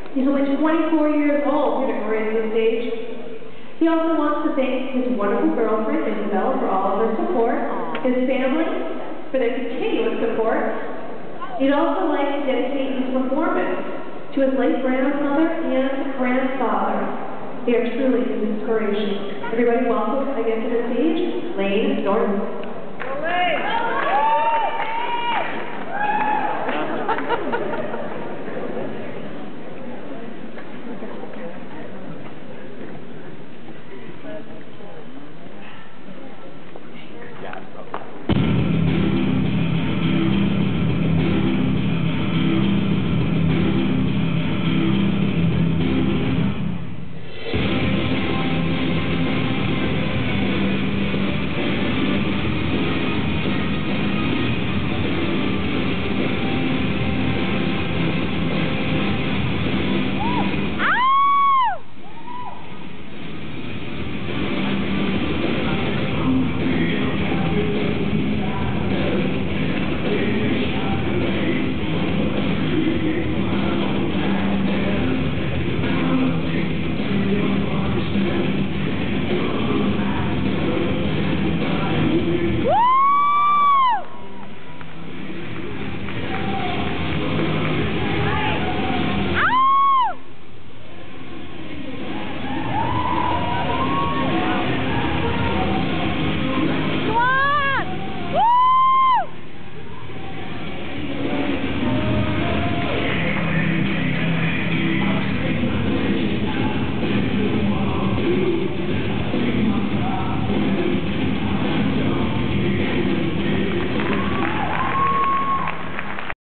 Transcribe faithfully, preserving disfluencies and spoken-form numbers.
He's only twenty-four years old here to grace the stage. He also wants to thank his wonderful girlfriend, Isabel, for all of her support, his family for their continuous support. He'd also like to dedicate his performance to his late grandmother and grandfather. They are truly his inspiration. Everybody welcome again to the stage, Layne Norton.